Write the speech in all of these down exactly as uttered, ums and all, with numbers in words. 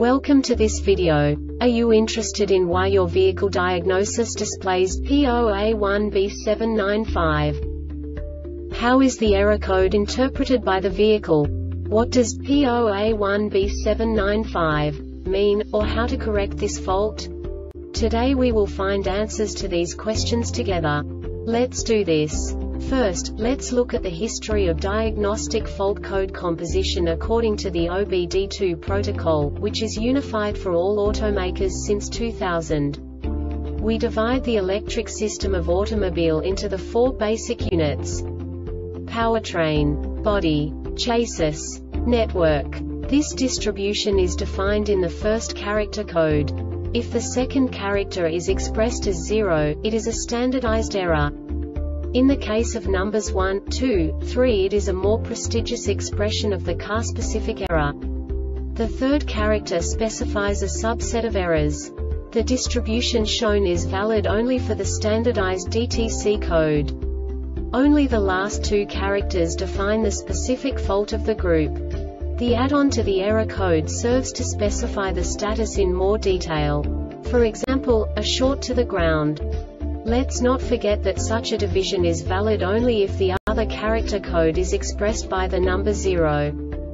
Welcome to this video. Are you interested in why your vehicle diagnosis displays P zero A one B seven nine five? How is the error code interpreted by the vehicle? What does P zero A one B seven nine five mean, or how to correct this fault? Today we will find answers to these questions together. Let's do this. First, let's look at the history of diagnostic fault code composition according to the O B D two protocol, which is unified for all automakers since two thousand. We divide the electric system of automobile into the four basic units: powertrain, body, chassis, network. This distribution is defined in the first character code. If the second character is expressed as zero, it is a standardized error. In the case of numbers one, two, three, it is a more prestigious expression of the car-specific error. The third character specifies a subset of errors. The distribution shown is valid only for the standardized D T C code. Only the last two characters define the specific fault of the group. The add-on to the error code serves to specify the status in more detail. For example, a short to the ground. Let's not forget that such a division is valid only if the other character code is expressed by the number zero.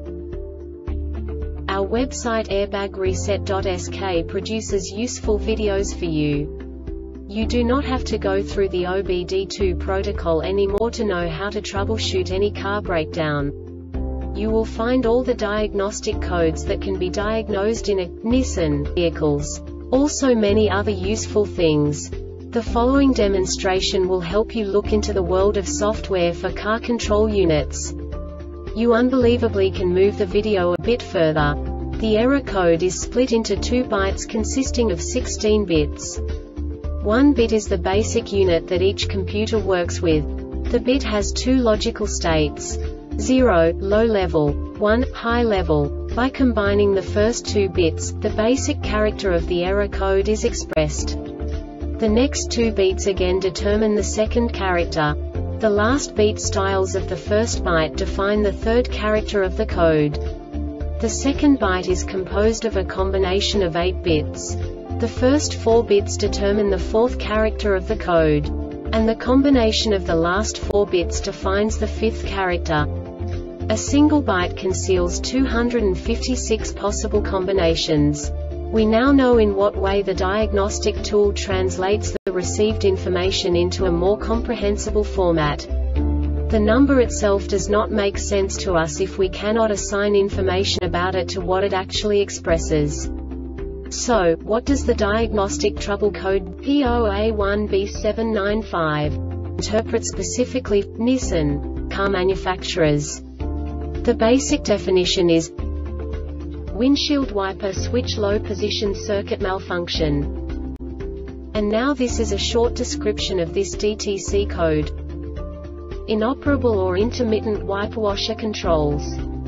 Our website airbag reset dot S K produces useful videos for you. You do not have to go through the O B D two protocol anymore to know how to troubleshoot any car breakdown. You will find all the diagnostic codes that can be diagnosed in a Nissan vehicles. Also many other useful things. The following demonstration will help you look into the world of software for car control units. You unbelievably can move the video a bit further. The error code is split into two bytes consisting of sixteen bits. One bit is the basic unit that each computer works with. The bit has two logical states: zero, low level, one, high level. By combining the first two bits, the basic character of the error code is expressed. The next two beats again determine the second character. The last beat styles of the first byte define the third character of the code. The second byte is composed of a combination of eight bits. The first four bits determine the fourth character of the code. And the combination of the last four bits defines the fifth character. A single byte conceals two hundred fifty-six possible combinations. We now know in what way the diagnostic tool translates the received information into a more comprehensible format. The number itself does not make sense to us if we cannot assign information about it to what it actually expresses. So, what does the diagnostic trouble code P zero A one B seven nine five interpret specifically for Nissan car manufacturers? The basic definition is windshield wiper switch low position circuit malfunction. And now this is a short description of this D T C code. Inoperable or intermittent wiper washer controls.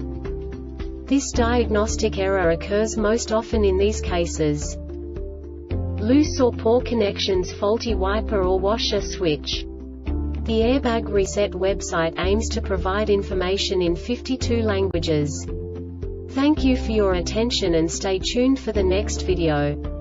This diagnostic error occurs most often in these cases: loose or poor connections, faulty wiper or washer switch. The Airbag Reset website aims to provide information in fifty-two languages. Thank you for your attention and stay tuned for the next video.